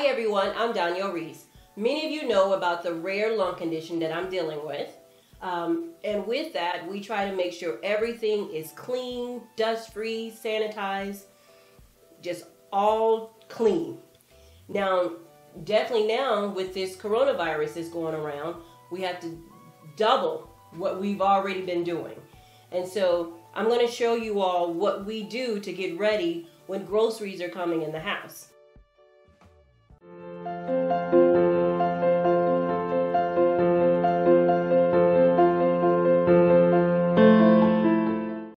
everyone, I'm Dawnyell. Many of you know about the rare lung condition that I'm dealing with. And with that, we try to make sure everything is clean, dust-free, sanitized, just all clean. Now, definitely now with this coronavirus that's going around, we have to double what we've already been doing. And so I'm going to show you all what we do to get ready when groceries are coming in the house.